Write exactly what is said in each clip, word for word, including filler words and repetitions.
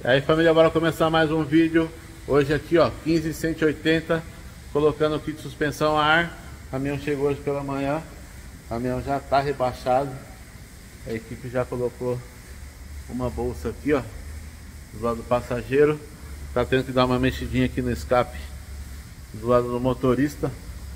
Aí família, bora começar mais um vídeo. Hoje aqui ó, quinze cento e oitenta, colocando o kit de suspensão a ar. O caminhão chegou hoje pela manhã. O caminhão já está rebaixado. A equipe já colocou uma bolsa aqui ó, do lado do passageiro. Tá tendo que dar uma mexidinha aqui no escape do lado do motorista,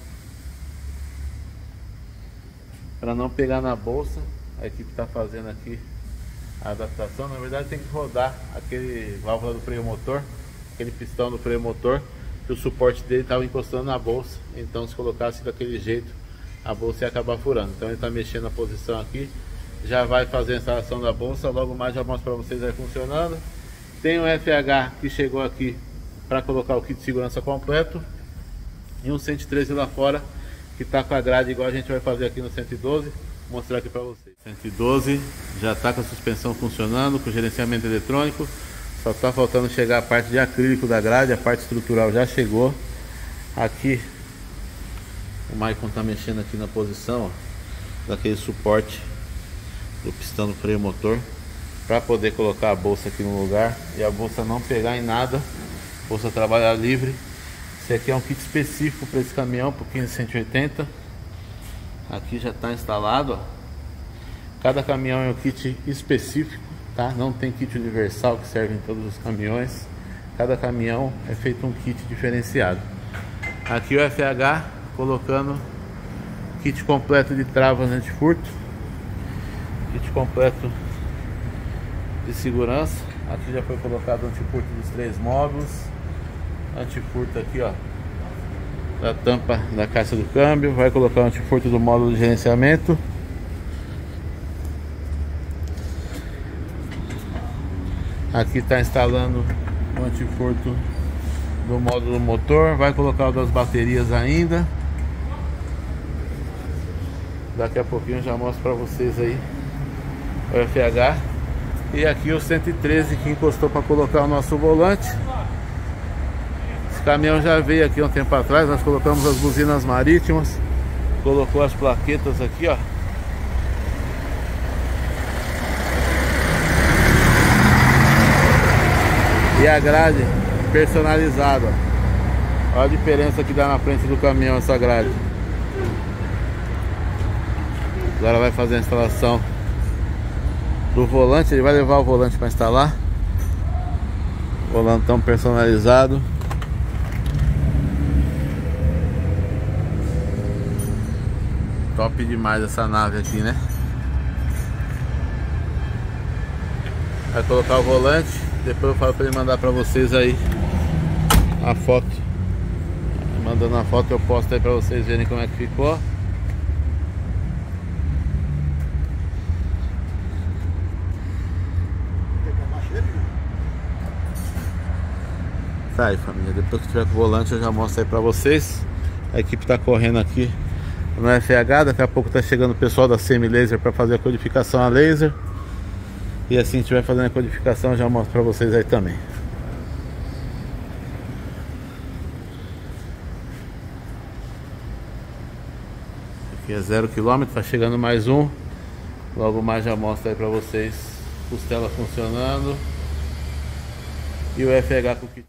para não pegar na bolsa. A equipe está fazendo aqui a adaptação. Na verdade tem que rodar aquele válvula do freio motor, aquele pistão do freio motor, que o suporte dele estava encostando na bolsa. Então se colocasse daquele jeito, a bolsa ia acabar furando. Então ele está mexendo a posição aqui. Já vai fazer a instalação da bolsa. Logo mais já mostro para vocês aí funcionando. Tem o F H que chegou aqui para colocar o kit de segurança completo. E um cento e treze lá fora, que está com a grade igual a gente vai fazer aqui no cento e doze. Vou mostrar aqui para vocês. cento e doze já está com a suspensão funcionando, com o gerenciamento eletrônico. Só está faltando chegar a parte de acrílico da grade. A parte estrutural já chegou. Aqui o Maicon está mexendo aqui na posição ó, daquele suporte do pistão do freio motor, para poder colocar a bolsa aqui no lugar e a bolsa não pegar em nada, a bolsa trabalhar livre. Esse aqui é um kit específico para esse caminhão, para o quinze cento e oitenta. Aqui já está instalado ó. Cada caminhão é um kit específico, tá? Não tem kit universal que serve em todos os caminhões. Cada caminhão é feito um kit diferenciado. Aqui o F H colocando kit completo de travas anti-furto, kit completo de segurança. Aqui já foi colocado o anti-furto dos três módulos, anti-furto aqui ó, da tampa da caixa do câmbio. Vai colocar o anti-furto do módulo de gerenciamento. Aqui está instalando o anti-furto do módulo motor. Vai colocar o das baterias ainda. Daqui a pouquinho eu já mostro para vocês aí o F H. E aqui o cento e treze que encostou para colocar o nosso volante. Esse caminhão já veio aqui um tempo atrás. Nós colocamos as buzinas marítimas, colocou as plaquetas aqui ó. E a grade personalizada ó. Olha a diferença que dá na frente do caminhão essa grade. Agora vai fazer a instalação do volante. Ele vai levar o volante para instalar. Volantão personalizado. Top demais essa nave aqui, né? Vai colocar o volante. Depois eu falo para ele mandar para vocês aí a foto. Mandando a foto eu posto aí para vocês verem como é que ficou. Tá aí família, depois que tiver com o volante eu já mostro aí pra vocês. A equipe tá correndo aqui no F H. Daqui a pouco tá chegando o pessoal da Semi Laser para fazer a codificação a laser. E assim que tiver fazendo a codificação eu já mostro pra vocês aí também. Aqui é zero quilômetro, tá chegando mais um. Logo mais já mostro aí pra vocês costela funcionando e o F H com o kit.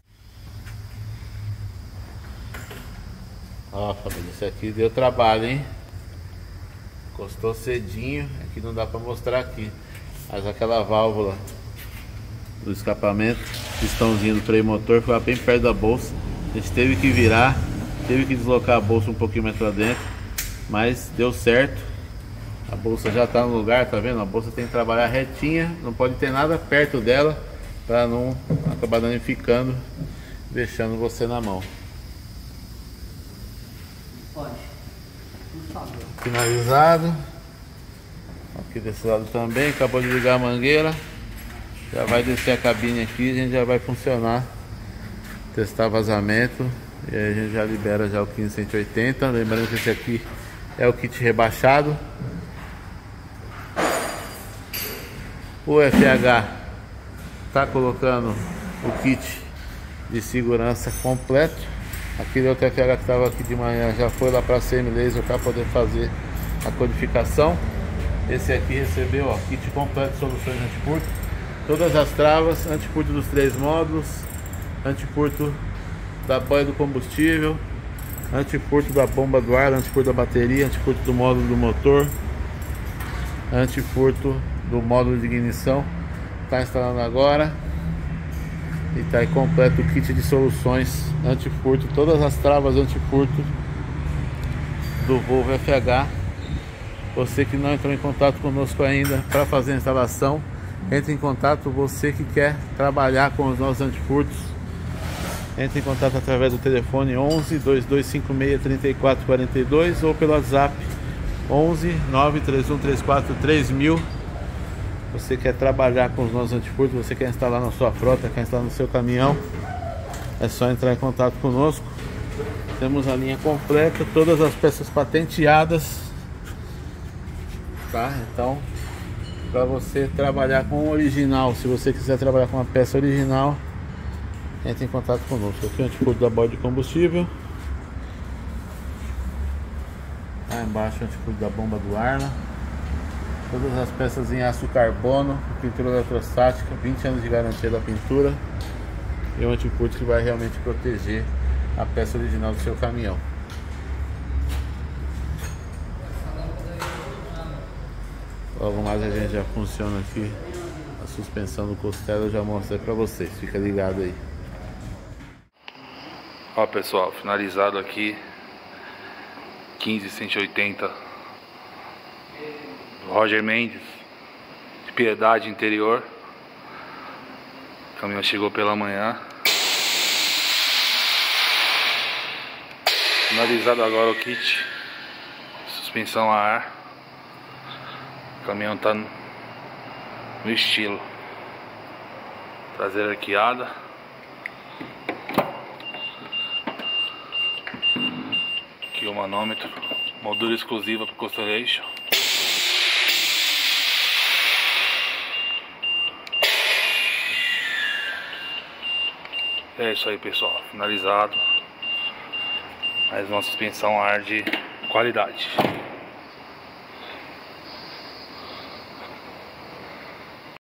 Ó família, isso aqui deu trabalho, hein? Encostou cedinho. Aqui não dá pra mostrar aqui, mas aquela válvula do escapamento, pistãozinho do freio motor, foi bem perto da bolsa. A gente teve que virar, teve que deslocar a bolsa um pouquinho mais pra dentro, mas deu certo. A bolsa já tá no lugar, tá vendo? A bolsa tem que trabalhar retinha, não pode ter nada perto dela para não acabar danificando, deixando você na mão. Pode, por favor. Finalizado. Aqui desse lado também, acabou de ligar a mangueira. Já vai descer a cabine aqui, a gente já vai funcionar, testar vazamento. E aí a gente já libera já o quinze cento e oitenta. Lembrando que esse aqui é o kit rebaixado. O F H tá colocando o kit de segurança completo. Aquele outro F H que estava aqui de manhã já foi lá para a Semi Laser para poder fazer a codificação. Esse aqui recebeu ó, kit completo de soluções anti-furto. todas as travas, antifurto dos três módulos, antifurto da boia do combustível, antifurto da bomba do ar, antifurto da bateria, antifurto do módulo do motor, antifurto do módulo de ignição. Está instalando agora e está aí completo o kit de soluções antifurto, todas as travas antifurto do Volvo F H. Você que não entrou em contato conosco ainda para fazer a instalação, entre em contato. Você que quer trabalhar com os nossos antifurtos, entre em contato através do telefone onze, dois dois cinco seis, três quatro quatro dois ou pelo WhatsApp onze, nove três um três quatro três mil. Você quer trabalhar com os nossos antifurtos, você quer instalar na sua frota, quer instalar no seu caminhão, é só entrar em contato conosco. Temos a linha completa, todas as peças patenteadas, tá? Então, para você trabalhar com o original, se você quiser trabalhar com uma peça original, entre em contato conosco. Aqui é o antifurto da boia de combustível, lá embaixo é o antifurto da bomba do ar, todas as peças em aço carbono, pintura eletrostática, vinte anos de garantia da pintura, e um antifurto que vai realmente proteger a peça original do seu caminhão. Logo mais a gente já funciona aqui a suspensão do costela, eu já mostrei pra vocês, fica ligado aí. Ó pessoal, finalizado aqui quinze cento e oitenta Roger Mendes de Piedade Interior. O caminhão chegou pela manhã. Finalizado agora o kit suspensão a ar. O caminhão tá no estilo traseira arqueada, aqui o manômetro, moldura exclusiva para Constellation. É isso aí pessoal, finalizado mais uma suspensão a ar de qualidade.